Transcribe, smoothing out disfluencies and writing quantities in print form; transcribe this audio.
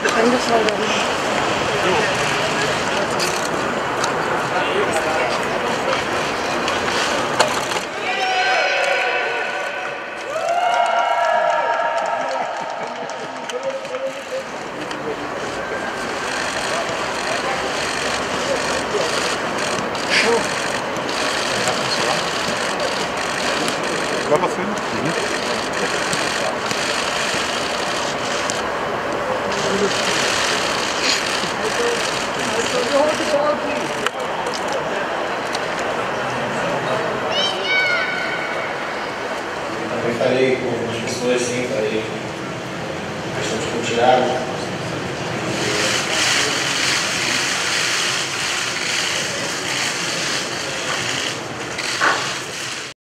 Ainda salgado. Vai pra cima. Também falei com as pessoas, sim, falei questão de retirada.